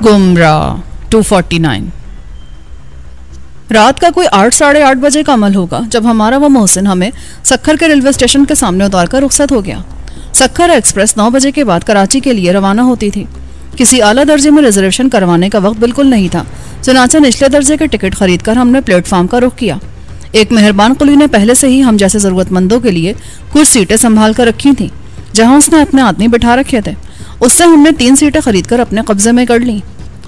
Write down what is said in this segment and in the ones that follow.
गुमराह 249। रात का कोई 8 साढ़े 8 बजे का अमल होगा जब हमारा वो मोहसिन हमें सक्खर के रेलवे स्टेशन के सामने उतारकर रुखसत हो गया। सक्खर एक्सप्रेस 9 बजे के बाद कराची के लिए रवाना होती थी। किसी आला दर्जे में रिजर्वेशन करवाने का वक्त बिल्कुल नहीं था, चुनांचे निचले दर्जे के टिकट खरीदकर हमने प्लेटफॉर्म का रुख किया। एक मेहरबान कुली ने पहले से ही हम जैसे जरूरतमंदों के लिए कुछ सीटें संभाल कर रखी थी, जहां उसने अपने आदमी बिठा रखे थे। उससे हमने 3 सीटें खरीदकर अपने कब्जे में कर ली।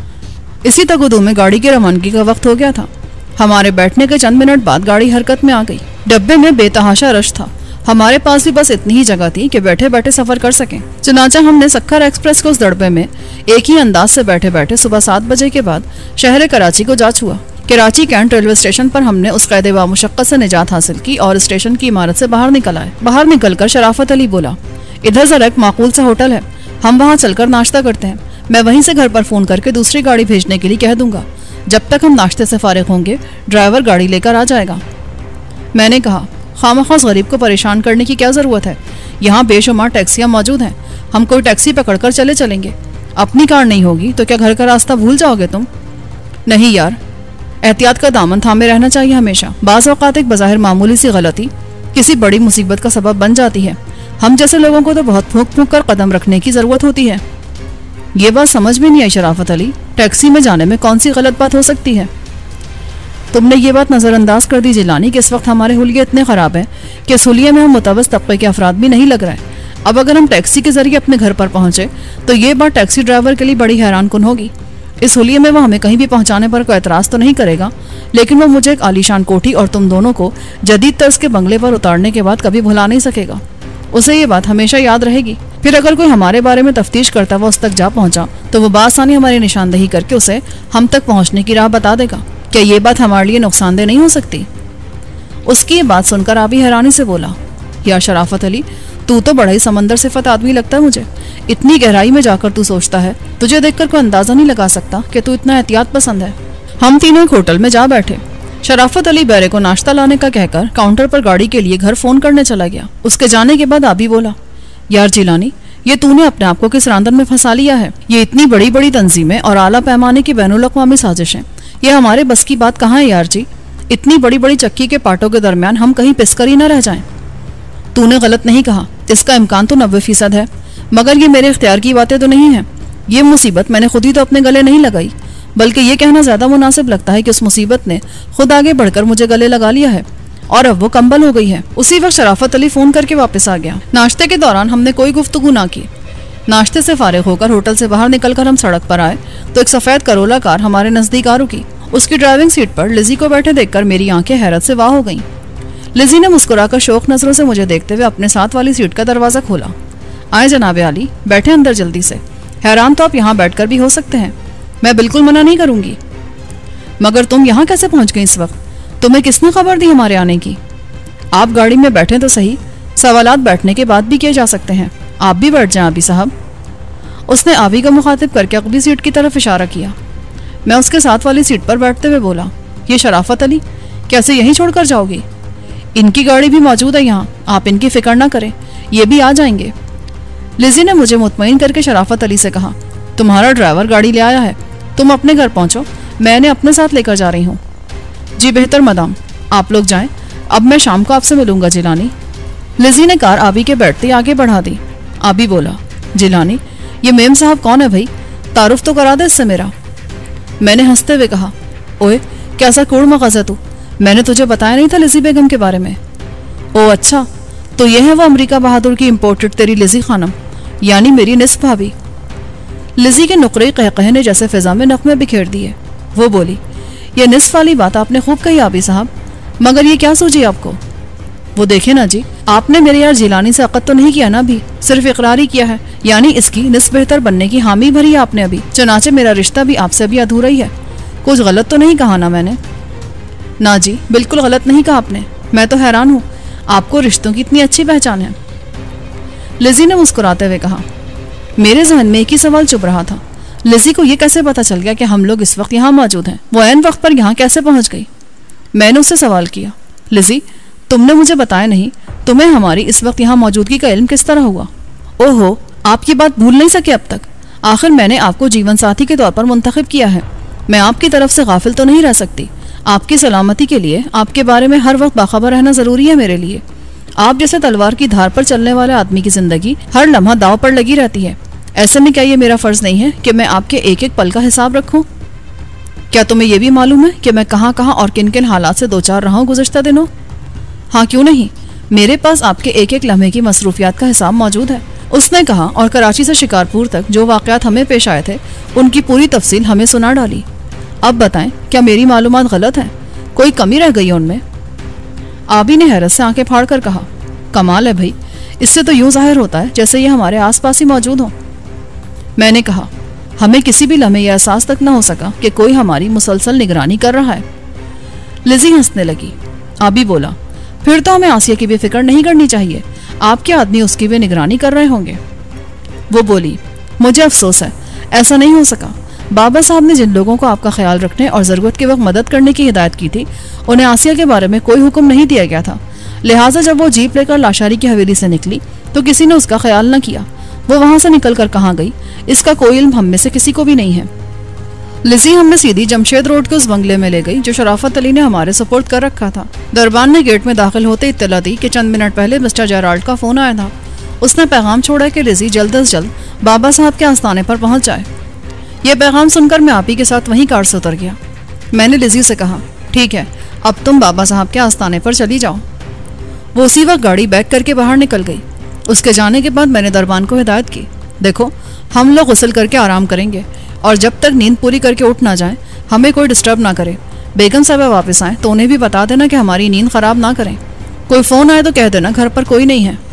इसी तगुदू में गाड़ी की रवानगी का वक्त हो गया था। हमारे बैठने के चंद मिनट बाद गाड़ी हरकत में आ गई। डब्बे में बेतहाशा रश था। हमारे पास भी बस इतनी ही जगह थी कि बैठे बैठे सफर कर सकें। चुनांचे हमने सक्खर एक्सप्रेस को उस डब्बे में एक ही अंदाज से बैठे बैठे सुबह 7 बजे के बाद शहर कराची को जा छुआ। कराची कैंट रेलवे स्टेशन पर हमने उस कैदे व मुशक्कत से निजात हासिल की और स्टेशन की इमारत से बाहर निकल आए। बाहर निकलकर शराफत अली बोला, इधर जरा एक माकूल सा होटल है, हम वहाँ चलकर नाश्ता करते हैं। मैं वहीं से घर पर फोन करके दूसरी गाड़ी भेजने के लिए कह दूंगा। जब तक हम नाश्ते से फारिग होंगे ड्राइवर गाड़ी लेकर आ जाएगा। मैंने कहा, खामखास गरीब को परेशान करने की क्या जरूरत है, यहाँ बेशुमार टैक्सियाँ मौजूद हैं, हम कोई टैक्सी पकड़कर चलेंगे। अपनी कार नहीं होगी तो क्या घर का रास्ता भूल जाओगे तुम? नहीं यार, एहतियात का दामन थामे रहना चाहिए हमेशा। बाज़ औक़ात एक बज़ाहिर मामूली सी गलती किसी बड़ी मुसीबत का सबब बन जाती है। हम जैसे लोगों को तो बहुत फूंक फूंक कर कदम रखने की जरूरत होती है। ये बात समझ में नहीं आई शराफत अली, टैक्सी में जाने में कौन सी गलत बात हो सकती है? तुमने ये बात नज़रअंदाज कर दी जिलानी कि इस वक्त हमारे हुलिये इतने ख़राब हैं कि इस हुलिये में हम मुतवस्सित तबके के अफराद भी नहीं लग रहे। अब अगर हम टैक्सी के जरिए अपने घर पर पहुंचे तो ये बात टैक्सी ड्राइवर के लिए बड़ी हैरान कुन होगी। इस हुलिये में वो हमें कहीं भी पहुंचाने पर कोई एतराज़ तो नहीं करेगा, लेकिन वो मुझे एक आलीशान कोठी और तुम दोनों को जदीद तर्ज के बंगले पर उतारने के बाद कभी भुला नहीं सकेगा। उसे ये बात हमेशा याद रहेगी। फिर अगर कोई हमारे बारे में तफ्तीश करता हुआ उस तक जा पहुंचा तो वो बासानी हमारी निशानदही करके उसे हम तक पहुंचने की राह बता देगा। क्या ये बात हमारे लिए नुकसानदेह नहीं हो सकती? उसकी ये बात सुनकर आबी हैरानी से बोला, यार शराफत अली, तू तो बड़ा ही समंदर सिफत आदमी लगता है मुझे। इतनी गहराई में जाकर तू सोचता है, तुझे देखकर कोई अंदाजा नहीं लगा सकता कि तू इतना एहतियात पसंद है। हम तीनों एक होटल में जा बैठे। शराफत अली बैरे को नाश्ता लाने का कहकर काउंटर पर गाड़ी के लिए घर फोन करने चला गया। उसके जाने के बाद आबी बोला, यार जिलानी, ये तूने अपने आप को किस रांदन में फंसा लिया है? ये इतनी बड़ी बड़ी तंजीमें और आला पैमाने की बैनुल-अक़वामी साजिशें, ये हमारे बस की बात कहाँ है यार जी। इतनी बड़ी बड़ी चक्की के पाटों के दरमियान हम कहीं पिसकर ही न रह जाएं। तूने गलत नहीं कहा, इसका इम्कान तो 90% है, मगर ये मेरे इख्तियार की बातें तो नहीं हैं। ये मुसीबत मैंने खुद ही तो अपने गले नहीं लगाई, बल्कि ये कहना ज्यादा मुनासिब लगता है कि उस मुसीबत ने खुद आगे बढ़कर मुझे गले लगा लिया है और अब वो कंबल हो गई है। उसी वक्त शराफत अली फोन करके वापस आ गया। नाश्ते के दौरान हमने कोई गुफ्तगू ना की। नाश्ते से फारिग होकर होटल से बाहर निकलकर हम सड़क पर आए तो एक सफेद करोला कार हमारे नजदीक आ रुकी। उसकी ड्राइविंग सीट पर लिजी को बैठे देखकर मेरी आंखें हैरत से वाह हो गईं। लिजी ने मुस्कुराकर शौक नजरों से मुझे देखते हुए अपने साथ वाली सीट का दरवाजा खोला। आए जनाब आली, बैठे अंदर जल्दी से। हैरान तो आप यहाँ बैठकर भी हो सकते हैं, मैं बिल्कुल मना नहीं करूंगी। मगर तुम यहाँ कैसे पहुंच गई इस वक्त? तुम्हें किसने खबर दी हमारे आने की? आप गाड़ी में बैठे तो सही, सवालात बैठने के बाद भी किए जा सकते हैं। आप भी बैठ जाएं आबी साहब। उसने आबी को मुखातिब करके अगली सीट की तरफ इशारा किया। मैं उसके साथ वाली सीट पर बैठते हुए बोला, ये शराफत अली, कैसे यहीं छोड़कर जाओगी? इनकी गाड़ी भी मौजूद है यहाँ, आप इनकी फिक्र ना करें, ये भी आ जाएंगे। लिजी ने मुझे मुतमईन करके शराफत अली से कहा, तुम्हारा ड्राइवर गाड़ी ले आया है, तुम अपने घर पहुंचो, मैंने अपने साथ लेकर जा रही हूँ। जी बेहतर मदाम, आप लोग जाएं, अब मैं शाम को आपसे मिलूंगा जिलानी। लिजी ने कार आबी के बैठते आगे बढ़ा दी। आबी बोला, जिलानी, ये मेम साहब कौन है भाई, तारुफ तो करा दे इससे मेरा। मैंने हंसते हुए कहा, ओए कैसा कूड़ मगज़ है तू, मैंने तुझे बताया नहीं था लिजी बेगम के बारे में? ओ अच्छा, तो ये है वो अमरीका बहादुर की इम्पोर्टेड तेरी लिजी खानम, यानी मेरी निस्फ भाभी। लिजी के नुकरे कहकहे ने जैसे फिजा में नगमे बिखेर दिए। वो बोली, ये निस्फ वाली बात आपने खूब कही आबी साहब, मगर ये क्या सूझी आपको? वो देखे ना जी, आपने मेरे यार जिलानी से अक़द तो नहीं किया ना अभी, सिर्फ इकरार ही किया है, यानी इसकी निस्फ बेहतर बनने की हामी भरी है आपने अभी। चनाचे मेरा रिश्ता भी आपसे अभी अधूरा ही है। कुछ गलत तो नहीं कहा ना मैंने? ना जी, बिल्कुल गलत नहीं कहा आपने। मैं तो हैरान हूँ, आपको रिश्तों की इतनी अच्छी पहचान है। लिजी ने मुस्कुराते हुए कहा। मेरे जहन में एक ही सवाल चुभ रहा था, लिजी को यह कैसे पता चल गया कि हम लोग इस वक्त यहाँ मौजूद हैं? वो ऐन वक्त पर यहाँ कैसे पहुँच गई? मैंने उससे सवाल किया, लिजी तुमने मुझे बताया नहीं, तुम्हें हमारी इस वक्त यहाँ मौजूदगी का इल्म किस तरह हुआ? ओहो, आप ये बात भूल नहीं सके अब तक? आखिर मैंने आपको जीवन साथी के तौर पर मुंतखब किया है। मैं आपकी तरफ से गाफिल तो नहीं रह सकती। आपकी सलामती के लिए आपके बारे में हर वक्त बाखबर रहना ज़रूरी है मेरे लिए। आप जैसे तलवार की धार पर चलने वाले आदमी की ज़िंदगी हर लम्हा दाव पर लगी रहती है। ऐसे में क्या ये मेरा फ़र्ज़ नहीं है कि मैं आपके एक एक पल का हिसाब रखूं? क्या तुम्हें यह भी मालूम है कि मैं कहाँ कहाँ और किन किन हालात से दो चार रहा हूँ गुज़श्ता दिनों? हाँ, क्यों नहीं, मेरे पास आपके एक एक लम्हे की मसरूफियात का हिसाब मौजूद है, उसने कहा और कराची से शिकारपुर तक जो वाक़यात हमें पेश आए थे उनकी पूरी तफसील हमें सुना डाली। अब बताएं, क्या मेरी मालूमात गलत हैं? कोई कमी रह गई उनमें? आबी ने हैरत से आंखें फाड़ कर कहा, कमाल है भाई, इससे तो यूं जाहिर होता है जैसे ये हमारे आसपास ही मौजूद हो। मैंने कहा, हमें किसी भी लम्हे यह एहसास तक न हो सका कि कोई हमारी मुसलसल निगरानी कर रहा है। लिज़ी हंसने लगी। आबी बोला, फिर तो हमें आसिया की भी फिक्र नहीं करनी चाहिए, आपके आदमी उसकी भी निगरानी कर रहे होंगे। वो बोली, मुझे अफसोस है, ऐसा नहीं हो सका। बाबा साहब ने जिन लोगों को आपका ख्याल रखने और ज़रूरत के वक्त मदद करने की हिदायत की थी, उन्हें आसिया के बारे में कोई हुक्म नहीं दिया गया था। लिहाजा जब वो जीप लेकर लाशारी की हवेली से निकली तो किसी ने उसका ख्याल न किया। वो वहां से निकल कर कहाँ गई, इसका कोई इल्म हम में से किसी को भी नहीं है। लिज़ी हमें सीधी जमशेद रोड के उस बंगले में ले गई जो शराफत अली ने हमारे सुपुर्द कर रखा था। दरबान ने गेट में दाखिल होते इत्तला दी कि चंद मिनट पहले मिस्टर जेराल्ड का फ़ोन आया था। उसने पैगाम छोड़ा कि लिज़ी जल्द अज जल्द बाबा साहब के आस्थाने पर पहुंच जाए। यह पैगाम सुनकर मैं आप ही के साथ वहीं कार से उतर गया। मैंने लिज़ी से कहा, ठीक है, अब तुम बाबा साहब के आस्थाने पर चली जाओ। वो उसी वक्त गाड़ी बैक करके बाहर निकल गई। उसके जाने के बाद मैंने दरबान को हिदायत की, देखो, हम लोग गुस्ल करके आराम करेंगे और जब तक नींद पूरी करके उठ ना जाए हमें कोई डिस्टर्ब ना करे। बेगम साहब वापस आए तो उन्हें भी बता देना कि हमारी नींद ख़राब ना करें। कोई फ़ोन आए तो कह देना घर पर कोई नहीं है।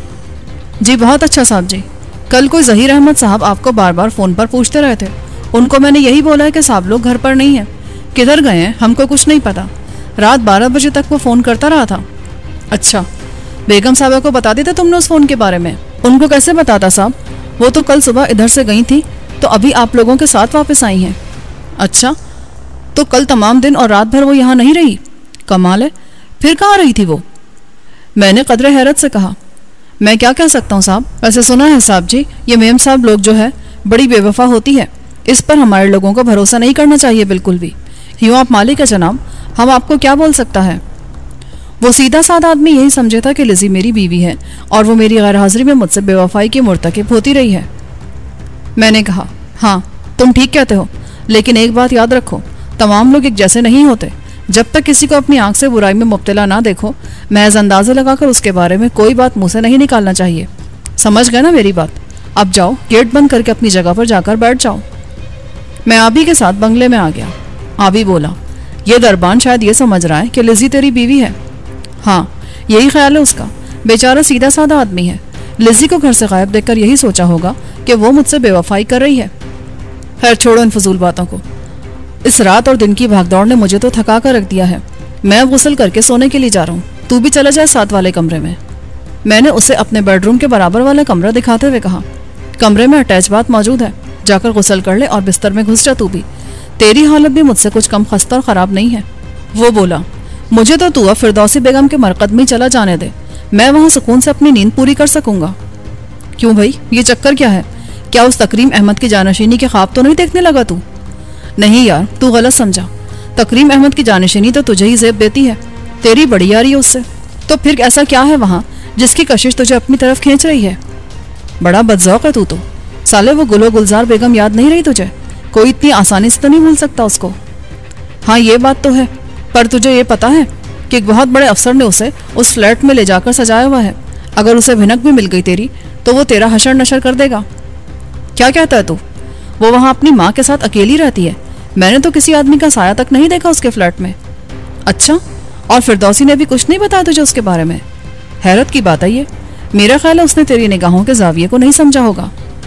जी बहुत अच्छा साहब जी। कल कोई ज़हीर अहमद साहब आपको बार बार फ़ोन पर पूछते रहे थे। उनको मैंने यही बोला है कि साहब लोग घर पर नहीं हैं। किधर गए हैं हमको कुछ नहीं पता। रात 12 बजे तक वो फ़ोन करता रहा था। अच्छा, बेगम साहबा को बता देते तुमने उस फ़ोन के बारे में? उनको कैसे बताता साहब, वो तो कल सुबह इधर से गई थी तो अभी आप लोगों के साथ वापस आई हैं। अच्छा, तो कल तमाम दिन और रात भर वो यहाँ नहीं रही? कमाल है, फिर कहाँ रही थी वो? मैंने कदरे हैरत से कहा, मैं क्या कह सकता हूँ साहब, वैसे सुना है साहब जी ये मेम साहब लोग जो है बड़ी बेवफा होती है, इस पर हमारे लोगों को भरोसा नहीं करना चाहिए बिल्कुल भी। यूँ आप मालिक है जनाब, हम आपको क्या बोल सकता है। वो सीधा साधा आदमी यही समझे था कि लिज़ी मेरी बीवी है और वो मेरी गैर हाजिरी में मुझसे बेवफाई की मुर्तकिब होती रही है। मैंने कहा, हाँ तुम ठीक कहते हो, लेकिन एक बात याद रखो, तमाम लोग एक जैसे नहीं होते। जब तक किसी को अपनी आंख से बुराई में मुब्तला ना देखो, महज अंदाजे लगाकर उसके बारे में कोई बात मुंह से नहीं निकालना चाहिए। समझ गए ना मेरी बात? अब जाओ, गेट बंद करके अपनी जगह पर जाकर बैठ जाओ। मैं आबी के साथ बंगले में आ गया। आबी बोला, ये दरबान शायद ये समझ रहा है कि लिज़ी तेरी बीवी है। हाँ, यही ख्याल है उसका। बेचारा सीधा साधा आदमी है। लिज़ी को घर से गायब देखकर यही सोचा होगा कि वो मुझसे बेवफाई कर रही है। खैर छोड़ो इन फजूल बातों को। इस रात और दिन की भागदौड़ ने मुझे तो थका कर रख दिया है। मैं अब गुस्ल करके सोने के लिए जा रहा हूँ, तू भी चला जाए साथ वाले कमरे में। मैंने उसे अपने बेडरूम के बराबर वाला कमरा दिखाते हुए कहा, कमरे में अटैच बाथ मौजूद है, जाकर गुस्ल कर ले और बिस्तर में घुस जा तू भी। तेरी हालत भी मुझसे कुछ कम खस्ता और ख़राब नहीं है। वो बोला, मुझे तो तू अब फिरदौसी बेगम के मरकद में चला जाने दे, मैं वहाँ सुकून से अपनी नींद पूरी कर सकूंगा। क्यों भाई, ये चक्कर क्या है? क्या उस तकरीम अहमद की जानशीनी के ख्वाब तो नहीं देखने लगा तू? नहीं यार, तू गलत समझा। तकरीम अहमद की जानशीनी तो तुझे ही जेब देती है, तेरी बड़ी यारी है उससे। तो फिर ऐसा क्या है वहाँ जिसकी कशिश तुझे अपनी तरफ खींच रही है? बड़ा बदज़ौक़ है तू तो। साले वो गुलो गुलजार बेगम याद नहीं रही तुझे? कोई इतनी आसानी से तो नहीं भूल सकता उसको। हाँ ये बात तो है, पर तुझे ये पता है कि एक बहुत बड़े अफसर ने उसे उस फ्लैट में ले जाकर सजाया हुआ है। अगर उसे भिनक भी मिल गई तेरी तो वो तेरा हशर नशर कर देगा। क्या कहता है तू? वो वहाँ अपनी माँ के साथ अकेली रहती है। मैंने तो किसी आदमी का साया तक नहीं देखा उसके फ्लैट में। अच्छा, और फिरदौसी ने भी कुछ नहीं बताया तुझे उसके बारे में? हैरत की बात है ये। मेरा ख्याल है उसने तेरी निगाहों के जाविये को नहीं समझा होगा।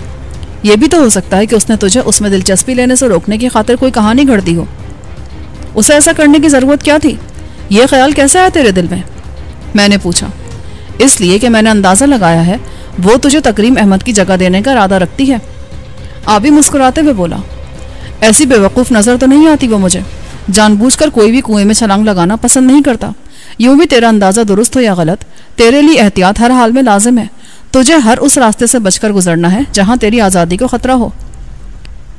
ये भी तो हो सकता है कि उसने तुझे उसमें दिलचस्पी लेने से रोकने की खातिर कोई कहानी घड़ दी हो। उसे ऐसा करने की ज़रूरत क्या थी? ये ख्याल कैसे आया तेरे दिल में? मैंने पूछा। इसलिए कि मैंने अंदाज़ा लगाया है वो तुझे तकरीम अहमद की जगह देने का इरादा रखती है। आबी मुस्कुराते हुए बोला, ऐसी बेवकूफ़ नज़र तो नहीं आती वो मुझे। जानबूझकर कोई भी कुएं में छलांग लगाना पसंद नहीं करता। यूँ भी तेरा अंदाज़ा दुरुस्त हो या गलत, तेरे लिए एहतियात हर हाल में लाजिम है। तुझे हर उस रास्ते से बचकर गुजरना है जहाँ तेरी आज़ादी को ख़तरा हो।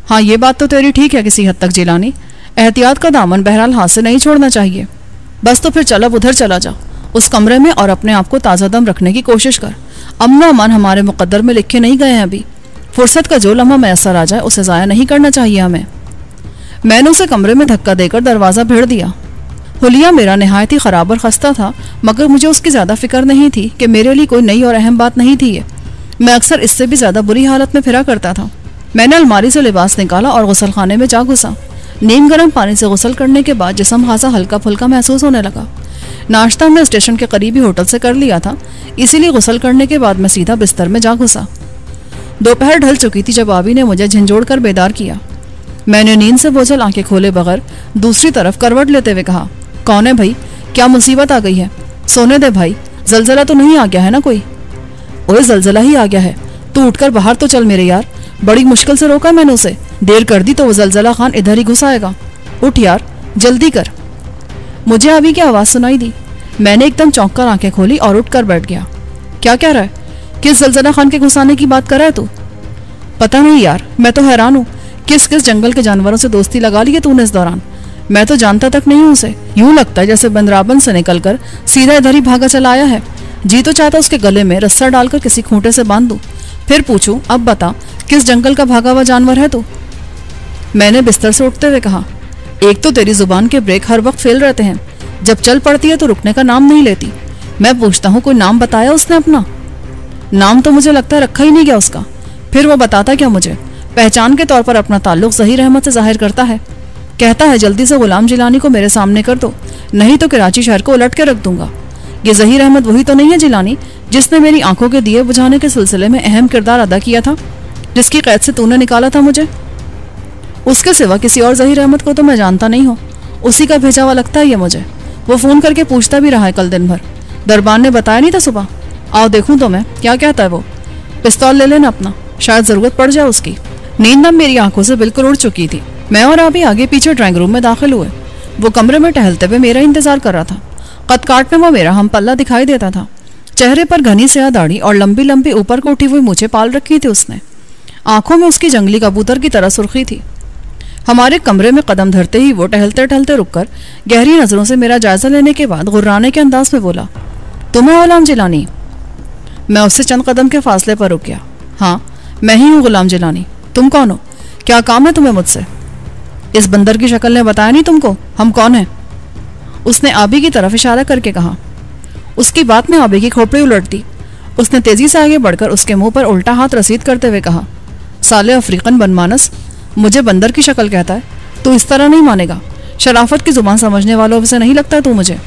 हाँ, ये बात तो तेरी ठीक है किसी हद तक जिलानी। एहतियात का दामन बहरहाल हाथ से नहीं छोड़ना चाहिए। बस तो फिर चल अब उधर चला जा, उस कमरे में, और अपने आप को ताज़ा दम रखने की कोशिश कर। अमन अमान हमारे मुकद्दर में लिखे नहीं गए हैं अभी। फुर्सत का जो लम्हा मैसर आ जाए उसे ज़ाया नहीं करना चाहिए हमें। मैंने उसे कमरे में धक्का देकर दरवाज़ा भेड़ दिया। हुलिया मेरा नहायत ही ख़राब और खस्ता था, मगर मुझे उसकी ज़्यादा फिक्र नहीं थी कि मेरे लिए कोई नई और अहम बात नहीं थी ये। मैं अक्सर इससे भी ज़्यादा बुरी हालत में फिरा करता था। मैंने अलमारी से लिबास निकाला और गुसल खाने में जा घुसा। नीम गर्म पानी से गुसल करने के बाद जिस्म खासा हल्का फुल्का महसूस होने लगा। नाश्ता हमने स्टेशन के करीबी होटल से कर लिया था, इसीलिए गुसल करने के बाद मैं सीधा बिस्तर में जा घुसा। दोपहर ढल चुकी थी जब आबी ने मुझे झंझोड़ कर बेदार किया। मैंने नींद से बोझल आंखें खोले बगैर दूसरी तरफ करवट लेते हुए कहा, कौन है भाई, क्या मुसीबत आ गई है? सोने दे भाई, जलजला तो नहीं आ गया है ना कोई? ओए जलजला ही आ गया है, तू उठकर बाहर तो चल मेरे यार। बड़ी मुश्किल से रोका मैंने उसे, देर कर दी तो वो जलजला खान इधर ही घुस आएगा। उठ यार, जल्दी कर। मुझे आबी की आवाज़ सुनाई दी। मैंने एकदम चौंक कर आंखें खोली और उठकर बैठ गया। क्या कह रहा है? किस जलजला खान के घुस आने की बात कर रहा है तू? पता नहीं यार, मैं तो हैरान हूँ। किस किस जंगल के जानवरों से दोस्ती लगा ली है तूने इस दौरान? मैं तो जानता तक नहीं हूँ उसे। यूं लगता है जैसे बंदराबन से निकलकर सीधा इधर ही भागा चला आया है। जी तो चाहता उसके गले में रस्सा डालकर किसी खूंटे से बांध दूं, फिर पूछूं, अब बता किस जंगल का भागा हुआ जानवर है तू? मैंने बिस्तर से उठते हुए कहा, एक तो तेरी जुबान के ब्रेक हर वक्त फेल रहते हैं, जब चल पड़ती है तो रुकने का नाम नहीं लेती। मैं पूछता हूँ, कोई नाम बताया उसने अपना? नाम तो मुझे लगता है रखा ही नहीं गया उसका। फिर वो बताता क्या मुझे? पहचान के तौर पर अपना ताल्लुक ज़हीर अहमद से जाहिर करता है। कहता है जल्दी से गुलाम जिलानी को मेरे सामने कर दो, नहीं तो कराची शहर को उलट के रख दूंगा। ये ज़हीर अहमद वही तो नहीं है जिलानी जिसने मेरी आंखों के दिए बुझाने के सिलसिले में अहम किरदार अदा किया था, जिसकी कैद से तूने निकाला था मुझे? उसके सिवा किसी और ज़हीर अहमद को तो मैं जानता नहीं हूँ, उसी का भेजा हुआ लगता है ये मुझे। वो फ़ोन करके पूछता भी रहा है कल दिन भर। दरबान ने बताया नहीं था सुबह? आओ देखूं तो मैं, क्या कहता है वो? पिस्तौल ले लेना अपना, शायद ज़रूरत पड़ जाए उसकी। नींद अब मेरी आंखों से बिल्कुल उड़ चुकी थी। मैं और आबी आगे पीछे ड्राइंग रूम में दाखिल हुए। वो कमरे में टहलते हुए मेरा इंतजार कर रहा था। कद काट में वो मेरा हम पल्ला दिखाई देता था। चेहरे पर घनी स्याह दाढ़ी और लंबी लंबी ऊपर को उठी हुई मूछें पाल रखी थी उसने। आंखों में उसकी जंगली कबूतर की तरह सुर्खी थी। हमारे कमरे में कदम धरते ही वो टहलते टहलते रुककर गहरी नजरों से मेरा जायजा लेने के बाद गुर्राने के अंदाज में बोला, तुम्हें गुलाम जिलानी? मैं उससे चंद कदम के फासले पर रुक गया। हाँ, मैं ही हूँ गुलाम जिलानी। तुम कौन हो? क्या काम है तुम्हें मुझसे? इस बंदर की शक्ल ने बताया नहीं तुमको हम कौन हैं? उसने आबी की तरफ इशारा करके कहा। उसकी बात में आबी की खोपड़ी उलट दी। उसने तेजी से आगे बढ़कर उसके मुंह पर उल्टा हाथ रसीद करते हुए कहा, साले अफ्रीकन बनमानस, मुझे बंदर की शक्ल कहता है? तू इस तरह नहीं मानेगा। शराफत की जुबान समझने वालों से नहीं लगता तू मुझे।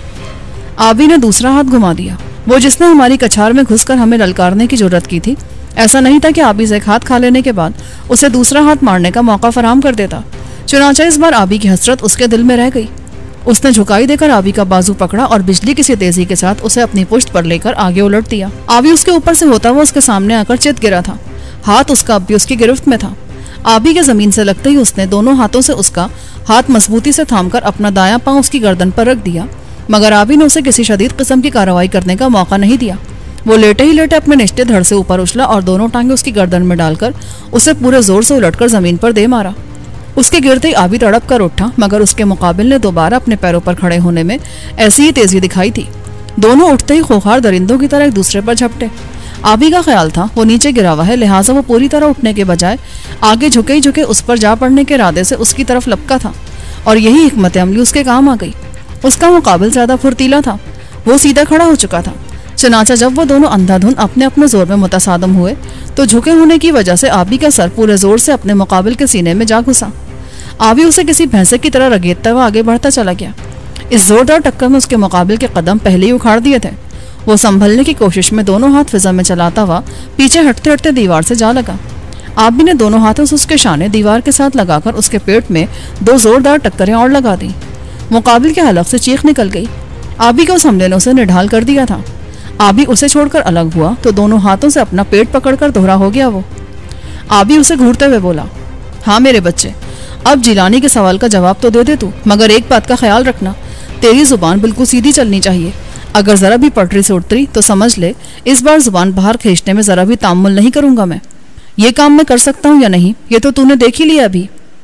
आबी ने दूसरा हाथ घुमा दिया। वो जिसने हमारी कछार में घुसकर हमें ललकारने की जरूरत की थी, ऐसा नहीं था कि आबी से एक हाथ खा लेने के बाद उसे दूसरा हाथ मारने का मौका फराहम कर देता। चुनांचे इस बार आबी की हसरत उसके दिल में रह गई। उसने झुकाई देकर आबी का बाजू पकड़ा और बिजली की सी तेजी के साथ उसे अपनी पुश्त पर लेकर आगे उलट दिया। आबी उसके ऊपर से होता हुआ उसके सामने आकर चित गिरा था। हाथ उसका अब भी उसकी गिरफ्त में था। आबी के जमीन से लगते ही उसने दोनों हाथों से उसका हाथ मजबूती से थामकर अपना दायां पांव उसकी गर्दन पर रख दिया, मगर आबी ने उसे किसी शदीद किस्म की कार्रवाई करने का मौका नहीं दिया। वो लेटे ही लेटे अपने निश्चित धड़ से ऊपर उछला और दोनों टांगे उसकी गर्दन में डालकर उसे पूरे जोर से उलटकर जमीन पर दे मारा। उसके गिरते ही आबी तड़प कर उठा, मगर उसके मुकाबिल ने दोबारा अपने पैरों पर खड़े होने में ऐसी ही तेजी दिखाई थी। दोनों उठते ही खोखार दरिंदों की तरह एक दूसरे पर झपटे। आबी का ख्याल था वो नीचे गिरा हुआ है, लिहाजा वो पूरी तरह उठने के बजाय आगे झुके ही झुके उस पर जा पड़ने के इरादे से उसकी तरफ लपका था, और यही हिकमत अमली उसके काम आ गई। उसका मुकाबिल ज्यादा फुर्तीला था। वो सीधा खड़ा हो चुका था। चनाचा जब वो दोनों अंधाधुन अपने अपने जोर में मुतसादम हुए तो झुके होने की वजह से आबी का सर पूरे जोर से अपने मुकाबिल के सीने में जा घुसा। आबी उसे किसी भैंसे की तरह रगेदता हुआ आगे बढ़ता चला गया। इस जोरदार टक्कर में उसके मुकाबिल के कदम पहले ही उखाड़ दिए थे। वो संभलने की कोशिश में दोनों हाथ फिजा में चलाता हुआ पीछे हटते हटते दीवार से जा लगा। आबी ने दोनों हाथों से उसके शाने दीवार के साथ लगाकर उसके पेट में दो जोरदार टक्करें और लगा दी। मुकाबिल के हलक से चीख निकल गई। आबी को उस हमले ने उसे निढाल कर दिया था। आबी उसे छोड़कर अलग हुआ तो दोनों हाथों से अपना पेट पकड़कर दोहरा हो गया वो। आबी उसे घूरते हुए बोला, हाँ मेरे बच्चे, अब जिलानी के सवाल का जवाब तो दे दे तू, मगर एक बात का ख्याल रखना, तेरी जुबान बिल्कुल सीधी चलनी चाहिए। अगर जरा भी पटरी से उतरी तो समझ ले इस बार जुबान बाहर खींचने में जरा भी तामुल नहीं करूंगा मैं। ये काम मैं कर सकता हूँ या नहीं ये तो तूने देख ही लिया अभी।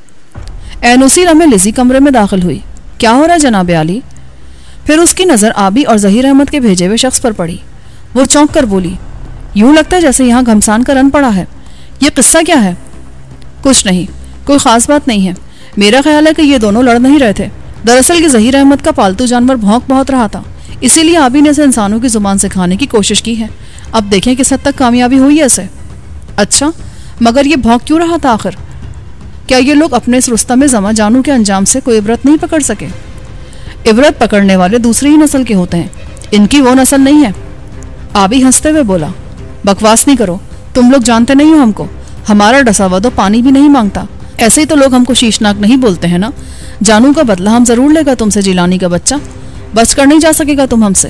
एन उसी लम्हे लिज़ी कमरे में दाखिल हुई। क्या हो रहा है जनाब आली? फिर उसकी नज़र आबी और ज़हीर अहमद के भेजे हुए शख्स पर पड़ी। वो चौंक कर बोली, यूं लगता है जैसे यहाँ घमसान का रन पड़ा है। ये किस्सा क्या है? कुछ नहीं, कोई ख़ास बात नहीं है। मेरा ख्याल है कि ये दोनों लड़ नहीं रहे थे। दरअसल कि ज़हीर अहमद का पालतू जानवर भौंक बहुत रहा था, इसीलिए आबी ने इसे इंसानों की ज़ुबान सिखाने की कोशिश की है। अब देखें किस हद तक कामयाबी हुई है इसे। अच्छा, मगर ये भौंक क्यों रहा था आखिर? क्या ये लोग अपने इस रुस्तम ज़मा जानू के अंजाम से कोई इबरत नहीं पकड़ सके? इबरत पकड़ने वाले दूसरी ही नस्ल के होते हैं, इनकी वो नस्ल नहीं है। आबी हंसते हुए बोला, बकवास नहीं करो, तुम लोग जानते नहीं हो हमको। हमारा डसा हुआ तो पानी भी नहीं मांगता। ऐसे ही तो लोग हमको शीशनाक नहीं बोलते हैं ना। जानू का बदला हम जरूर लेगा तुमसे जिलानी का बच्चा, बच कर नहीं जा सकेगा तुम हमसे।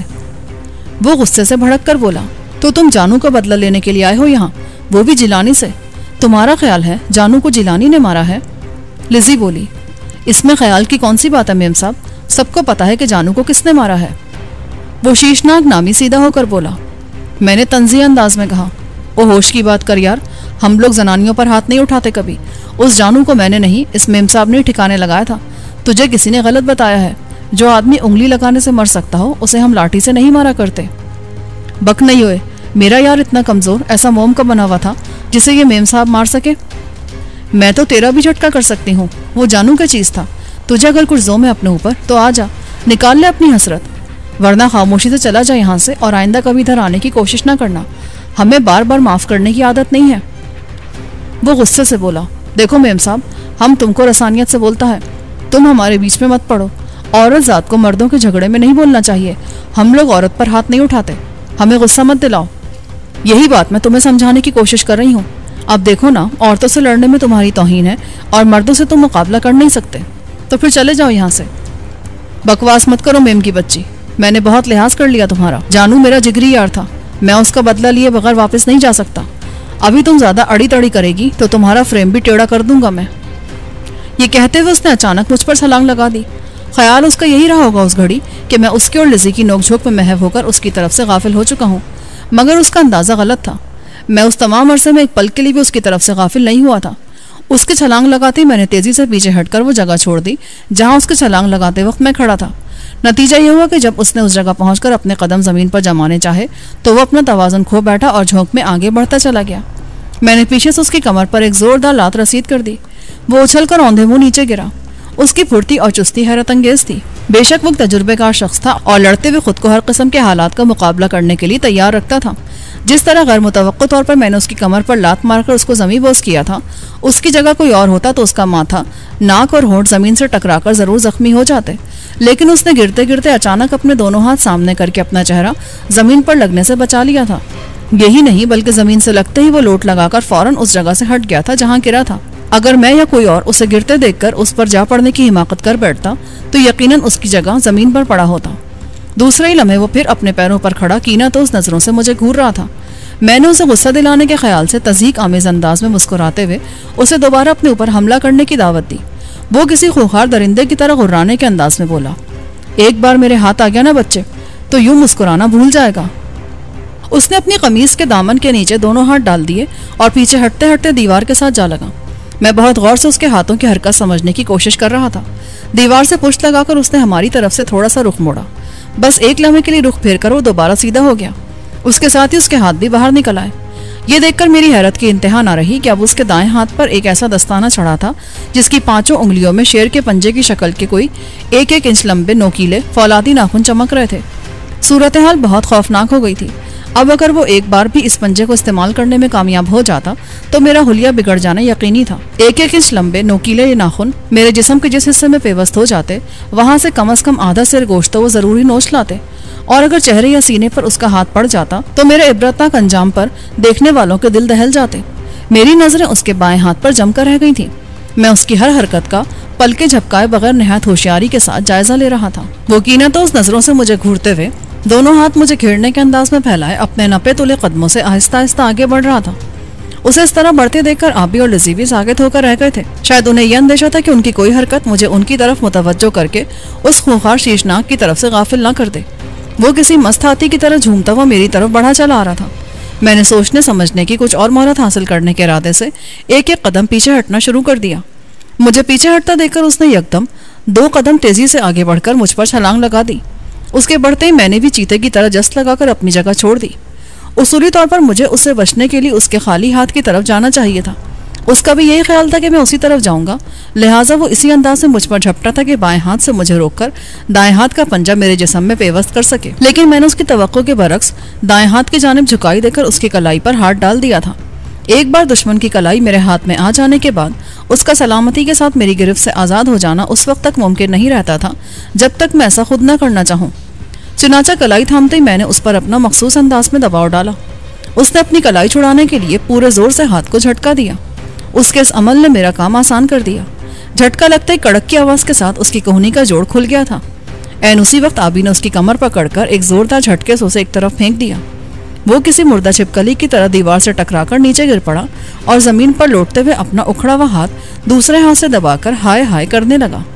वो गुस्से से भड़क कर बोला, तो तुम जानू का बदला लेने के लिए आए हो यहाँ, वो भी जिलानी से? तुम्हारा ख्याल है जानू को जिलानी ने मारा है? लिज़ी बोली, इसमें ख्याल की कौन सी बात है मेम साहब, सबको पता है कि जानू को किसने मारा है। वो शीशनाक नामी सीधा होकर बोला, मैंने तंज़ीह अंदाज में कहा, ओ होश की बात कर यार, हम लोग जनानियों पर हाथ नहीं उठाते कभी। उस जानू को मैंने नहीं, इस मेम साहब ने ठिकाने लगाया था। तुझे किसी ने गलत बताया है। जो आदमी उंगली लगाने से मर सकता हो उसे हम लाठी से नहीं मारा करते। बक नहीं हुए, मेरा यार इतना कमजोर, ऐसा मोम का बना हुआ था जिसे ये मेम साहब मार सके? मैं तो तेरा भी झटका कर सकती हूँ, वो जानू का चीज था। तुझे अगर कुछ जोम है अपने ऊपर तो आ जा, निकाल ले अपनी हसरत, वरना खामोशी से चला जा यहाँ से और आइंदा कभी इधर आने की कोशिश ना करना। हमें बार बार माफ करने की आदत नहीं है। वो गुस्से से बोला, देखो मेम साहब, हम तुमको रसानियत से बोलता है, तुम हमारे बीच में मत पड़ो। औरत जात को मर्दों के झगड़े में नहीं बोलना चाहिए। हम लोग औरत पर हाथ नहीं उठाते, हमें गुस्सा मत दिलाओ। यही बात मैं तुम्हें समझाने की कोशिश कर रही हूँ। अब देखो ना, औरतों से लड़ने में तुम्हारी तौहीन है और मर्दों से तुम मुकाबला कर नहीं सकते, तो फिर चले जाओ यहाँ से। बकवास मत करो मेम की बच्ची, मैंने बहुत लिहाज कर लिया तुम्हारा। जानू मेरा जिगरी यार था, मैं उसका बदला लिए बगैर वापस नहीं जा सकता। अभी तुम ज्यादा अड़ी तड़ी करेगी तो तुम्हारा फ्रेम भी टेढ़ा कर दूंगा मैं। ये कहते हुए उसने अचानक मुझ पर छलांग लगा दी। ख्याल उसका यही रहा होगा उस घड़ी कि मैं उसकी और लिज़ी की नोकझोंक में महव होकर उसकी तरफ से गाफिल हो चुका हूँ, मगर उसका अंदाजा गलत था। मैं उस तमाम अरसे में एक पल के लिए भी उसकी तरफ से गाफिल नहीं हुआ था। उसके छलांग लगाते ही मैंने तेजी से पीछे हटकर वो जगह छोड़ दी जहाँ उसके छलांग लगाते वक्त मैं खड़ा था। नतीजा ये हुआ कि जब उसने उस जगह पहुंचकर अपने कदम जमीन पर जमाने चाहे तो वो अपना तवाज़ुन खो बैठा और झोंक में आगे बढ़ता चला गया। मैंने पीछे से उसकी कमर पर एक जोरदार लात रसीद कर दी। वो उछलकर औंधे मुंह नीचे गिरा। उसकी फुर्ती और चुस्ती हैरत अंगेज थी। बेशक वो तजुर्बेकार शख्स था और लड़ते हुए खुद को हर किस्म के हालात का मुकाबला करने के लिए तैयार रखता था। जिस तरह गैर मुतवक्को तौर पर मैंने उसकी कमर पर लात मारकर उसको जमी बोस किया था, उसकी जगह कोई और होता तो उसका माथा, नाक और होंठ जमीन से टकराकर जरूर जख्मी हो जाते। लेकिन उसने गिरते गिरते अचानक अपने दोनों हाथ सामने करके अपना चेहरा जमीन पर लगने से बचा लिया था। यही नहीं बल्कि जमीन से लगते ही वो लोट लगाकर फौरन उस जगह से हट गया था जहाँ गिरा था। अगर मैं या कोई और उसे गिरते देखकर उस पर जा पड़ने की हिमाकत कर बैठता तो यकीनन उसकी जगह जमीन पर पड़ा होता। दूसरे ही लम्हे वो फिर अपने पैरों पर खड़ा कीना तो उस नजरों से मुझे घूर रहा था। मैंने उसे गुस्सा दिलाने के ख्याल से तज़हीक आमेज अंदाज में मुस्कुराते हुए उसे दोबारा अपने ऊपर हमला करने की दावत दी। वो किसी खूंखार दरिंदे की तरह गुर्राने के अंदाज में बोला, एक बार मेरे हाथ आ गया ना बच्चे तो यूं मुस्कुराना भूल जाएगा। उसने अपनी कमीज के दामन के नीचे दोनों हाथ डाल दिए और पीछे हटते हटते दीवार के साथ जा लगा। मैं बहुत गौर से उसके हाथों की हरकत समझने की कोशिश कर रहा था। दीवार से पुष्ट लगाकर उसने हमारी तरफ से थोड़ा सा रुख मोड़ा। बस एक लम्हे के लिए रुख फेर कर वो दोबारा सीधा हो गया। उसके साथ ही उसके हाथ भी बाहर निकल आए। ये देखकर मेरी हैरत की इंतहा न रही कि अब उसके दाएं हाथ पर एक ऐसा दस्ताना चढ़ा था जिसकी 5 उंगलियों में शेर के पंजे की शक्ल के कोई 1-1 इंच लंबे नोकीले फौलादी नाखून चमक रहे थे। सूरत हाल बहुत खौफनाक हो गई थी। अब अगर वो एक बार भी इस पंजे को इस्तेमाल करने में कामयाब हो जाता तो मेरा हुलिया बिगड़ जाना यकीनी था। 1-1 इंच लंबे नोकीले ये नाखून मेरे जिस्म के जिस हिस्से में पेवस्त हो जाते वहां से कम आधा सिर गोश्त तो वो जरूरी नोच लाते, और अगर चेहरे या सीने पर उसका हाथ पड़ जाता तो मेरे इबरतनाक अंजाम पर देखने वालों के दिल दहल जाते। मेरी नजरें उसके बाएं हाथ पर जमकर रह गई थी। मैं उसकी हर हरकत का पलके झपकाए बगैर निहायत होशियारी के साथ जायजा ले रहा था। वो कीना तो उस नजरों से मुझे घूरते हुए दोनों हाथ मुझे घेरने के अंदाज में फैलाए अपने नपे तुले कदमों से आहिस्ता आहिस्ता आगे बढ़ रहा था। उसे इस तरह बढ़ते देखकर आबी और लिज़ी भी सागित होकर रह गए थे। शायद उन्हें यह अंदेशा था कि उनकी कोई हरकत मुझे उनकी तरफ मुतवज्जो करके उस खूंखार शीशनाक की तरफ से गाफिल न कर दे। वो किसी मस्त हाथी की तरह झूमता हुआ मेरी तरफ बढ़ा चला आ रहा था। मैंने सोचने समझने की कुछ और मोहलत हासिल करने के इरादे से एक एक कदम पीछे हटना शुरू कर दिया। मुझे पीछे हटता देखकर उसने यकदम 2 कदम तेजी से आगे बढ़कर मुझ पर छलांग लगा दी। उसके बढ़ते ही मैंने भी चीते की तरह जस्ट लगाकर अपनी जगह छोड़ दी। उसूली तौर पर मुझे उससे बचने के लिए उसके खाली हाथ की तरफ जाना चाहिए था। उसका भी यही ख्याल था कि मैं उसी तरफ जाऊंगा, लिहाजा वो इसी अंदाज से मुझ पर झपटा था कि बाएं हाथ से मुझे रोककर दाएं हाथ का पंजा मेरे जिस्म में पेवस्त कर सके। लेकिन मैंने उसकी तवक्को के बरक्स दाएं हाथ की जानिब झुकाई देकर उसकी कलाई पर हाथ डाल दिया था। एक बार दुश्मन की कलाई मेरे हाथ में आ जाने के बाद उसका सलामती के साथ मेरी गिरफ्त से आज़ाद हो जाना उस वक्त तक मुमकिन नहीं रहता था जब तक मैं ऐसा खुद न करना चाहूँ। चुनाचा कलाई थामते ही मैंने उस पर अपना मखसूस अंदाज में दबाव डाला। उसने अपनी कलाई छुड़ाने के लिए पूरे जोर से हाथ को झटका दिया। उसके इस अमल ने मेरा काम आसान कर दिया। झटका लगते ही कड़क की आवाज के साथ उसकी कोहनी का जोड़ खुल गया था। ऐन उसी वक्त आबी ने उसकी कमर पकड़कर एक जोरदार झटके से उसे एक तरफ फेंक दिया। वो किसी मुर्दा छिपकली की तरह दीवार से टकराकर नीचे गिर पड़ा और जमीन पर लौटते हुए अपना उखड़ा हुआ हाथ दूसरे हाथ से दबाकर हाय हाय करने लगा।